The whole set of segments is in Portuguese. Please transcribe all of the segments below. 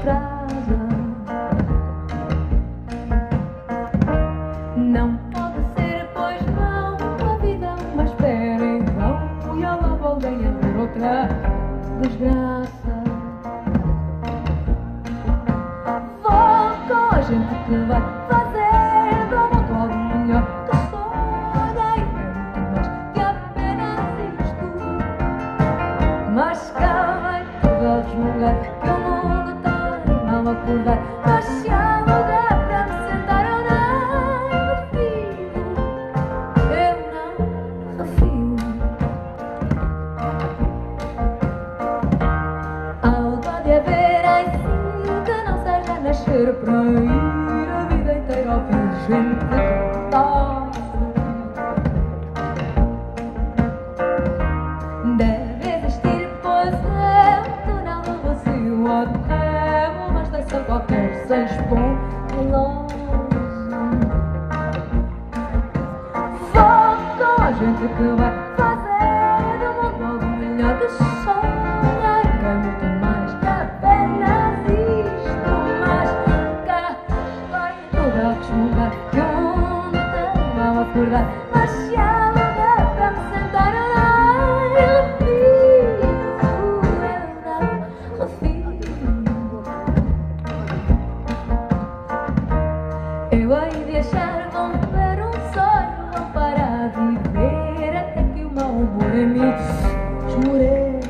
estrada. Não pode ser, pois não, a vida é uma espera em vão, e eu lá vou ganhar outra desgraça. Vou com a gente que vai fazer do mundo algo melhor que sonha e muito mais que apenas isto. Mas cá vai tudo a desmogar, que o mundo tem mal a acordar. Mas se há lugar para me sentar eu não refiro. Algo há de haver em si que não seja nascer para ir a vida inteira ao ouvir gente cantar. Deve existir, pois é um túnel no vazio, até uma estação qualquer sem expor longe. Vou com a gente que vai fazer do mundo algo melhor que sonha, que é muito mais que apenas isto. Mas cá vai tudo a desmogar, que o mundo tem mal a acordar. Mas se há lugar para me sentar eu não refiro. Eu hei de achar bom ver um sonho, não parar de viver até que o mau humor em mim esmoreça.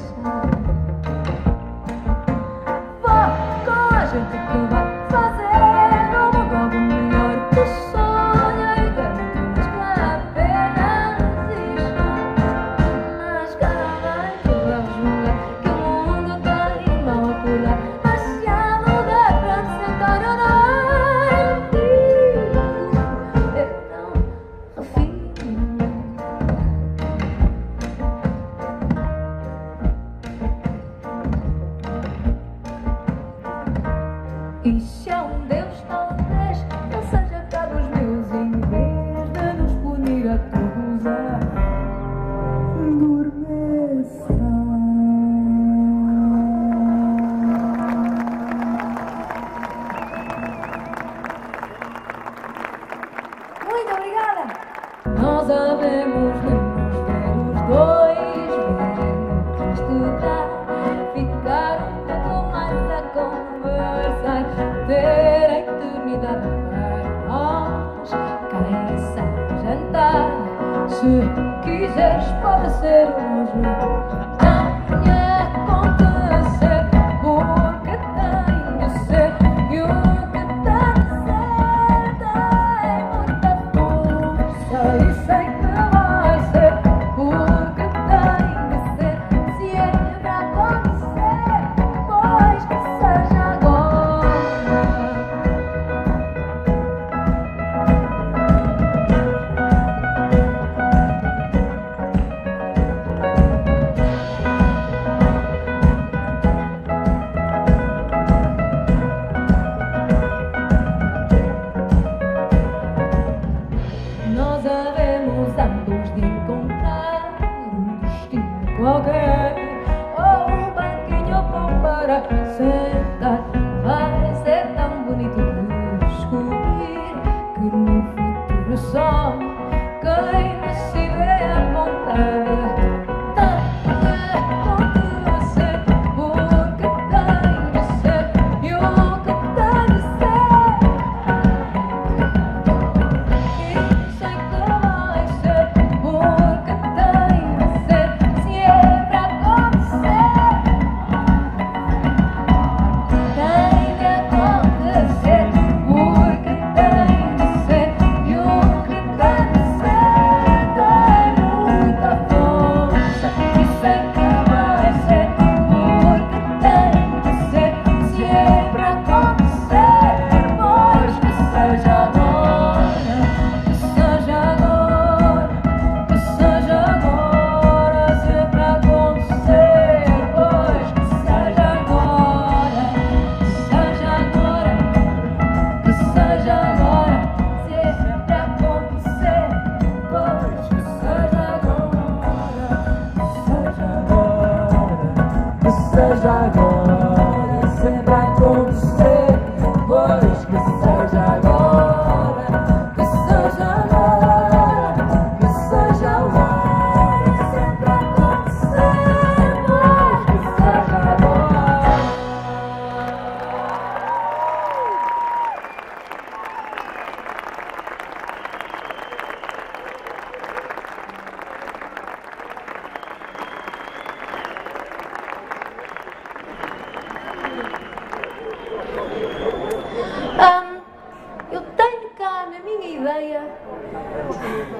Vou com a gente que vai fazer no mundo algo melhor que sonha e quer muito mais que apenas isto. Mas cá vai tudo a resmungar, que o mundo tem mal a acordar. Mas se há lugar para me sentar eu não e se há um Deus, talvez ele seja cá dos meus, em vez de nos punir a todos a adormeça. Muito obrigada! Nós havemos de nos ver os dois, ver estudar, ficar um pouco mais a conversar, ter a eternidade para nós. Quem sabe jantar, se quiseres pode ser hoje. Não me acontecer, porque tem de ser, e o que tem de ser tem muita força, e sei que vai ser, porque tem de ser. Se é para acontecer, pois que seja agora. Nós havemos ambos de encontrar um destino qualquer, ou um banquinho bom para sentar. Vai ser tão bonito de descobrir que no futuro só quem decide é apontar. Tem de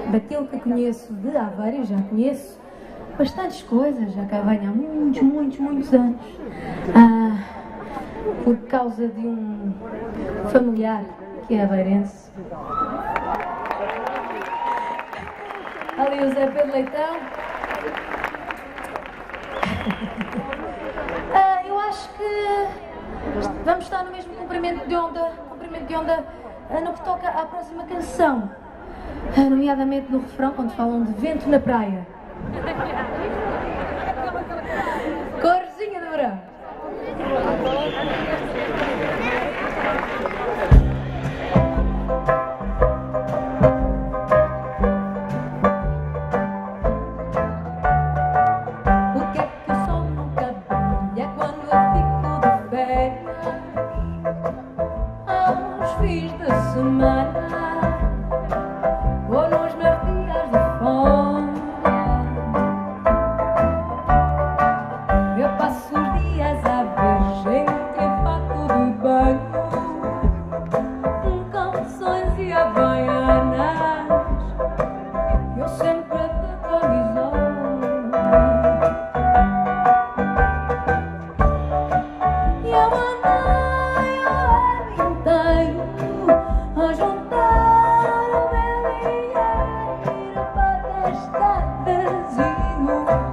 daquilo que conheço de Aveiro, já conheço bastantes coisas, já cá venho há muitos anos, por causa de um familiar que é aveirense. Ali o Zé Pedro Leitão. Eu acho que vamos estar no mesmo comprimento de onda no que toca à próxima canção, nomeadamente no refrão, quando falam de vento na praia. Corzinha do verão. O que é que o sol nunca brilha quando eu fico de férias aos fins de semana ou nos meus dias de fome? Eu passo os dias a ver gente em fato de banho, calções e havaianas, eu sempre de camisola. E eu andei o ano inteiro a juntar o meu dinheiro para gastar desilusão.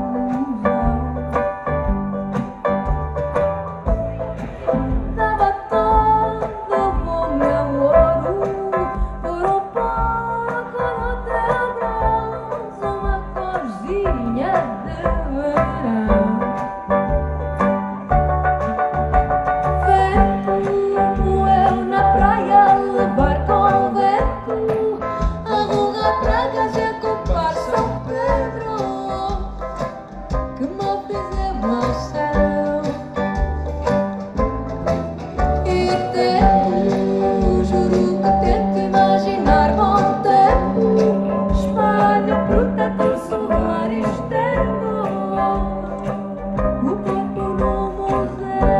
Dava todo o meu ouro por um pouco no teu braço, uma corzinha de verão. Vento, eu na praia a levar com vento, a ruga pragas e a culpar São Pedro, que me fez emoção. E tento, juro que tento imaginar bom tempo, espalho protetor solar externo, o corpo no museu.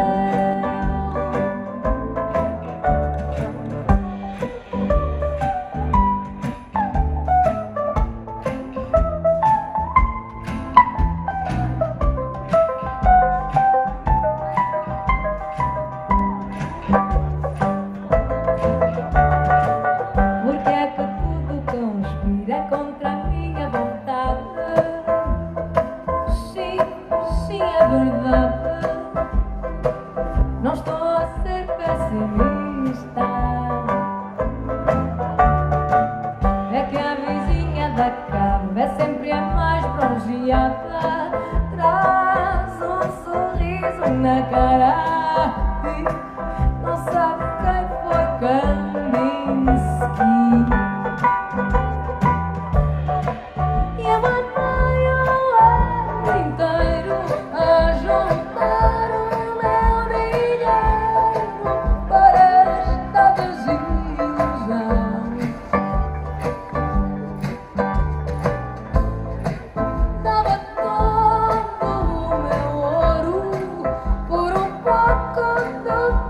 Porque é que tudo conspira contra a minha vontade? Sim, é verdade. Não estou a ser pessimista. É que a vizinha da cama é sempre a mais bronzeada, traz um sorriso na cara e não sabe quem foi Kandinsky. E eu andei o ano inteiro a juntar o meu dinheiro para esta desilusão. Dava todo o meu ouro por um pouco do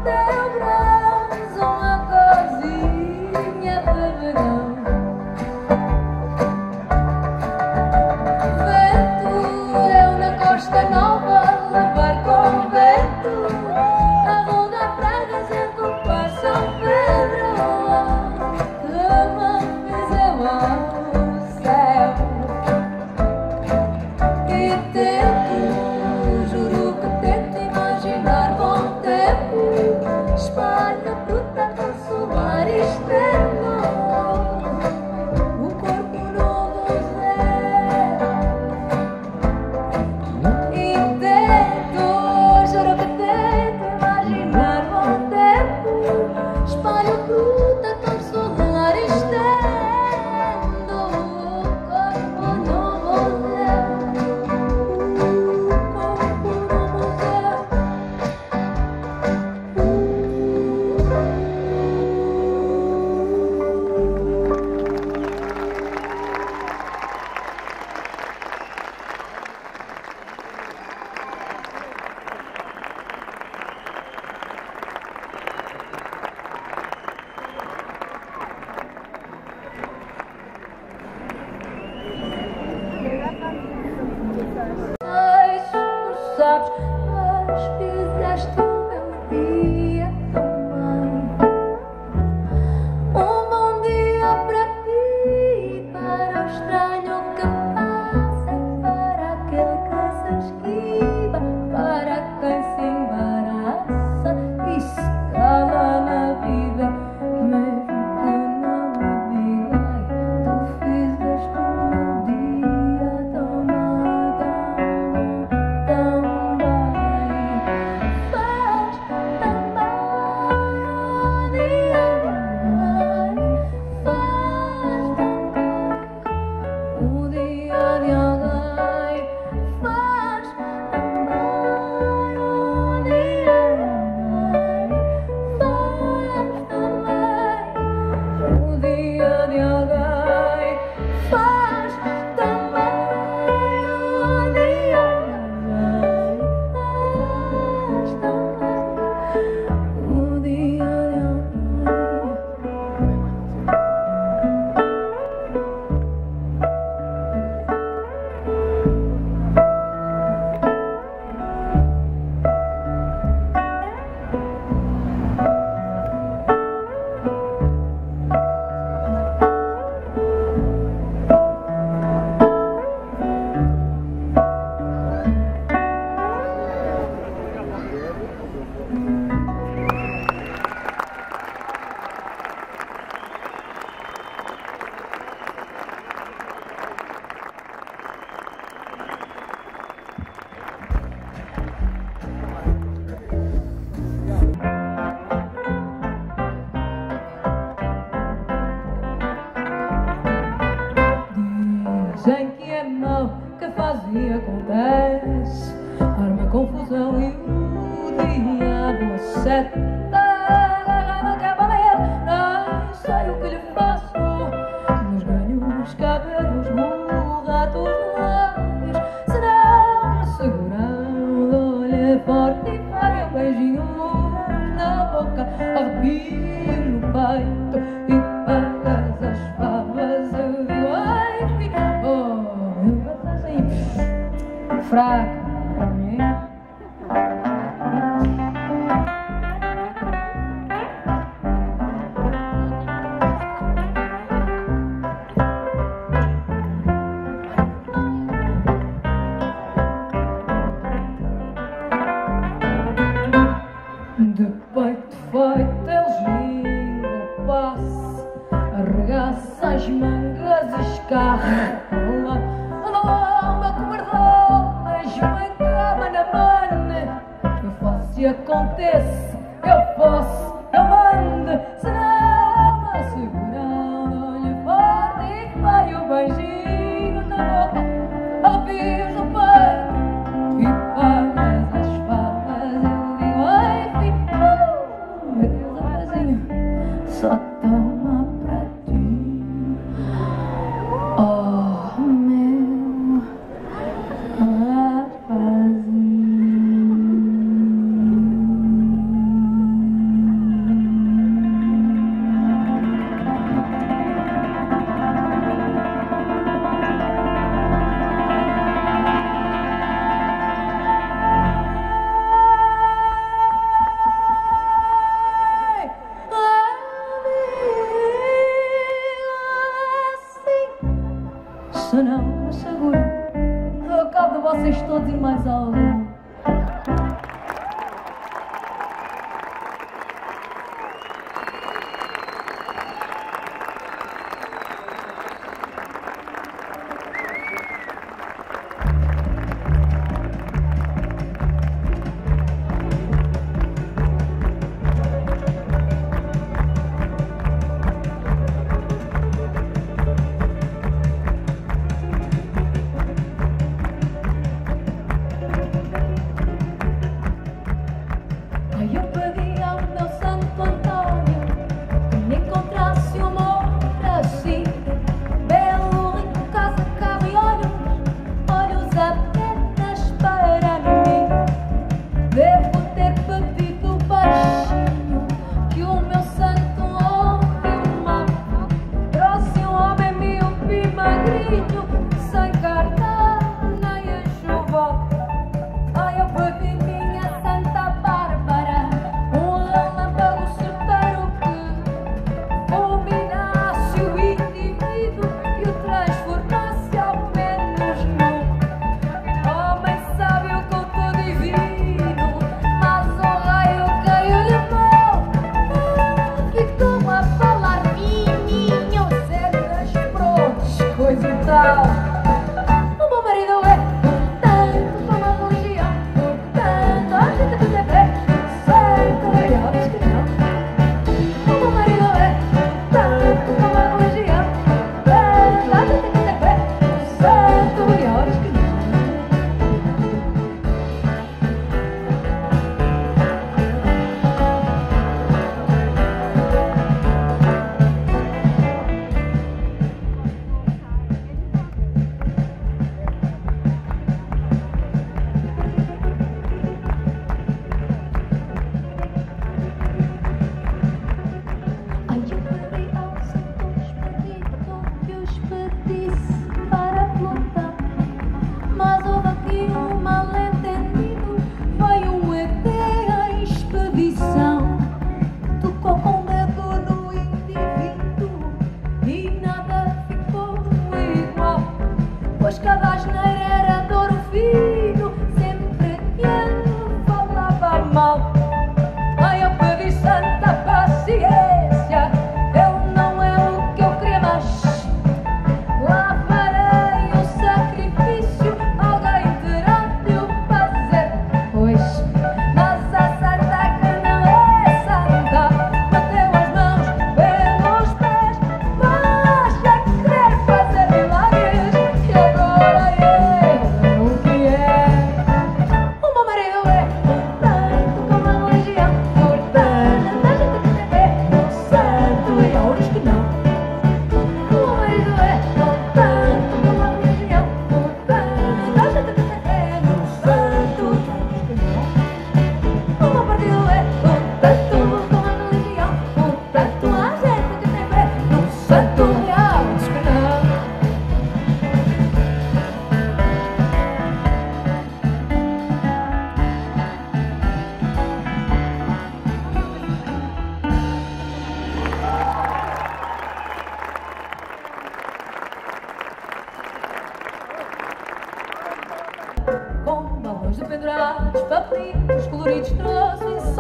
seta, agarra-me a cavaleiro, nem sei o que lhe faço. Meus ganhos cabelos, ratos no lábios, será me segurando, olha forte e vai um beijinho na boca, arrepios no peito e pagas as favas. Eu digo, ai, filho, oh, eu assim, fraco para mim. De peito feito eles vingam o passe, arregaça as mangas e escarra. Anda cobardão, deixa-me em cama na mana. Eu faço e acontece, eu posso, eu mando. Se não me segurando, olho forte e vai o beijinho na boca, arrepios no peito e pagas as favas. Eu digo, ai filho, meu rapazinho, só toma pra ti. Oh, meu rapazinho.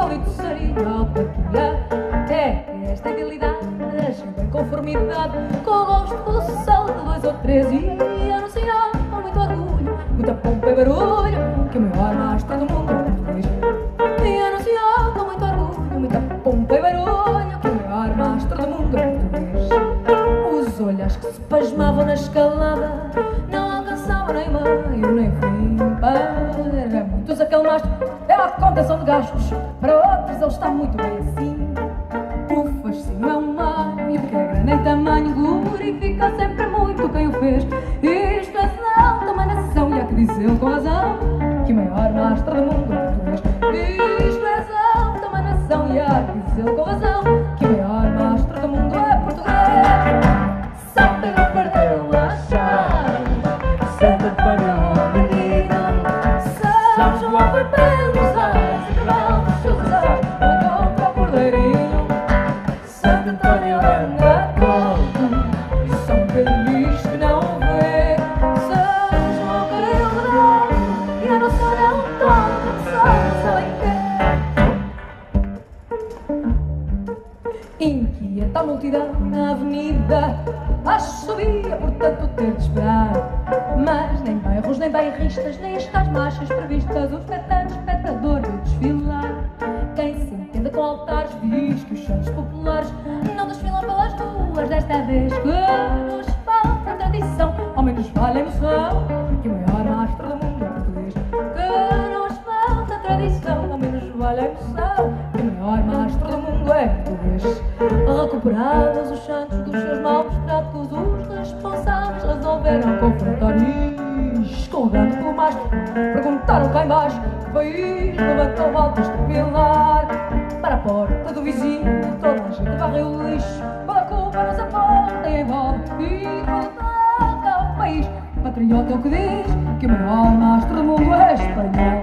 maldito seria a autarquia. É esta habilidade, a conformidade com o gosto do sal de 2 ou 3 e anunciar com muito orgulho, muita pompa e barulho, que o maior mastro do mundo é português. E anunciar com muito orgulho, muita pompa e barulho, que o maior mastro do mundo é português. Os olhos que se pasmavam na escalada não alcançavam nem meio nem fim. Para muitos aquele mastro é a contenção de gastos, para outros ele está muito bem assim. O fascínio é um mar e o que é grande em tamanho glorifica sempre muito quem o fez. Isto é exalta uma nação e há que dizê-lo com razão, que o maior mastro do mundo é português. Isto é exalta uma nação e há que dizê-lo com razão, que o maior mastro do mundo é português. São Pedro perdeu a chave, Santo Antônio o menino, São João foi pelos ares e cavalo dos seus ares foi contra o cordeirinho. Santo Antônio anda todo, São Pedro diz que não vê, São João caiu de novo e a nossa não toma, porque sabem que inquieta a multidão na avenida, assobia por tanto ter de esperar. Mas nem bairros, nem bairristas, nem estas marchas previstas, o espectador de desfilar. Quem se entenda com altares diz que os santos populares não desfilam pelas ruas desta vez, que nos falta tradição, ao menos vale a emoção, que o maior mastro do mundo é português. Que nos falta tradição, ao menos vale a emoção, que o maior mastro do mundo é português. Recuperados os santos dos seus maus tratos, os responsáveis resolveram confrontar e, escondendo pelo mastro, perguntaram cá embaixo que país levantou voltas de pilar. Para a porta do vizinho toda a gente varreu o lixo, quando a culpa nos aponta e envolve, e quando toca ao país patriota é o que diz, que o maior mastro do mundo é espanhol.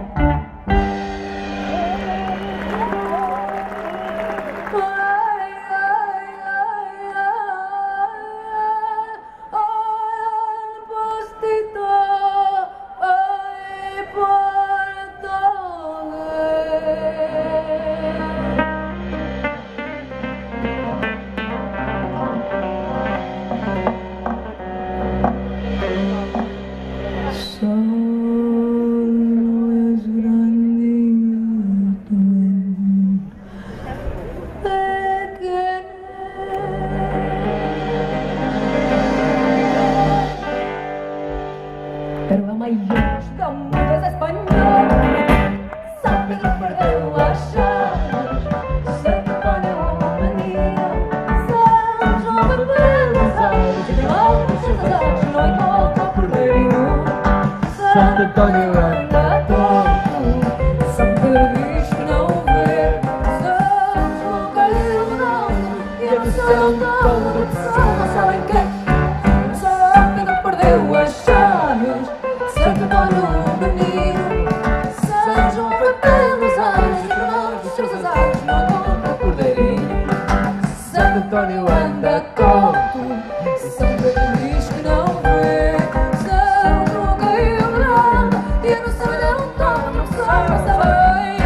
Santo Antônio anda todo, São Pedro diz que não vê, São João caiu de novo e a missão toda de São, sabem que São Pedro perdeu as chaves, Santo Antônio o menino, São João foi pelos ares e provou dos seus azares, não contra o cordeirinho. Santo Antônio anda corto, São Pedro diz que não vê, São João caiu de novo e a nossa não toma, não sabem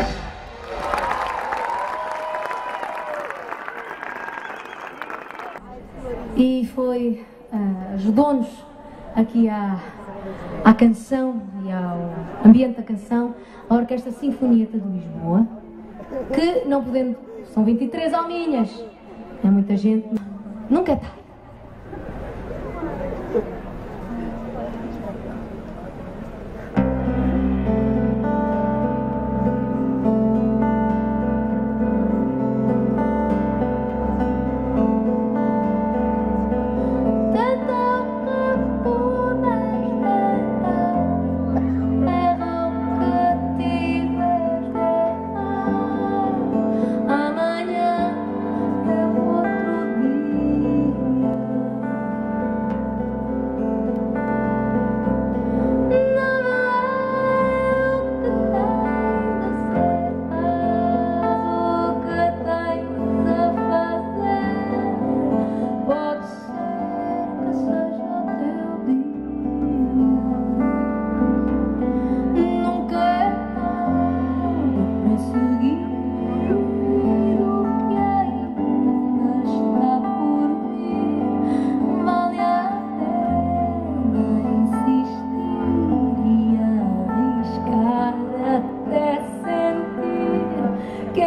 que. E foi, ajudou-nos aqui à canção e ao ambiente da canção a Orquestra Sinfonieta de Lisboa, que não podendo, são 23 alminhas, é muita gente, nunca é tarde. Amanhã é outro dia.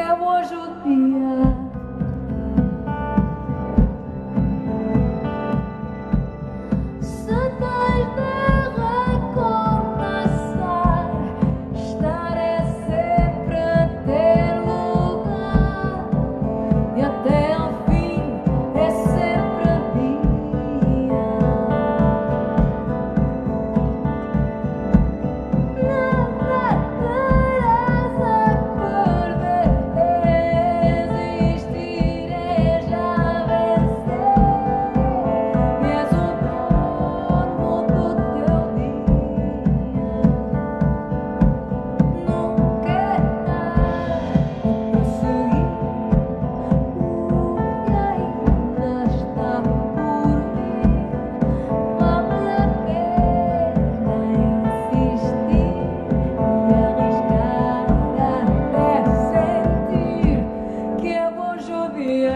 é hoje o dia. Se tens de recomeçar, estar é sempre a ter lugar, e até ao fim é sempre dia. Nada terás a perder, existir é já vencer, e és o dono do teu dia. Nunca é tarde para seguir o que ainda está por vir. Vale a pena insistir e arriscar até sentir que é hoje o dia.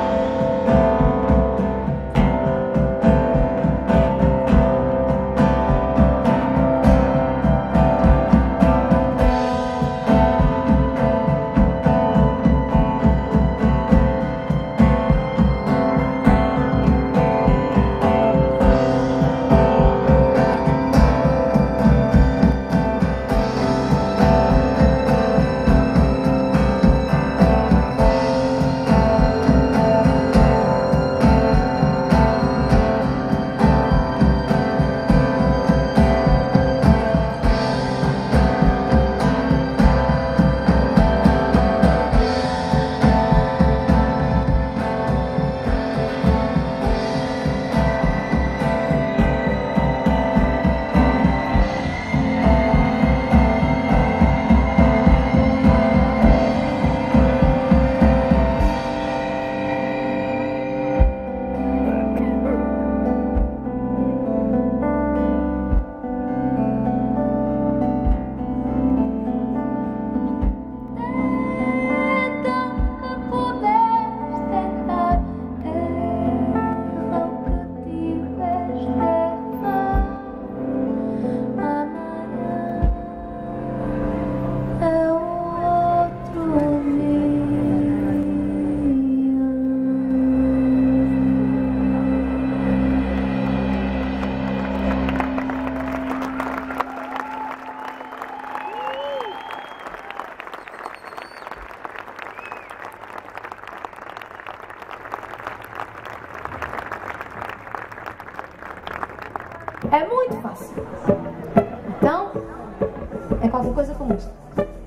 É muito fácil. Então, é qualquer coisa como isto.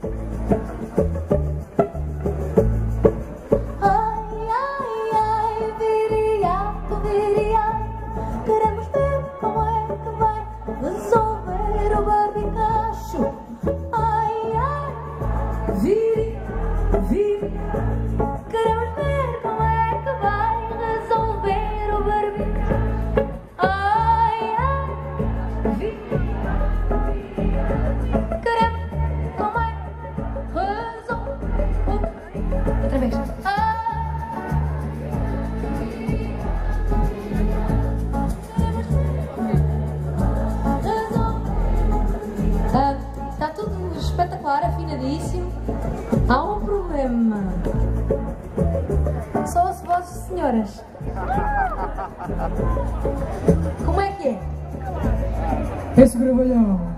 Ai, ai, ai, viriato, viriato, queremos ver como é que vai resolver o barbicacho. Ai, ai, viri, viri, queremos ver como é que vai resolver o barbicacho. Outra vez. Está tudo espetacular, afinadíssimo. Há um problema. Só as vozes, senhoras. Como é que é? Esse gravalhão.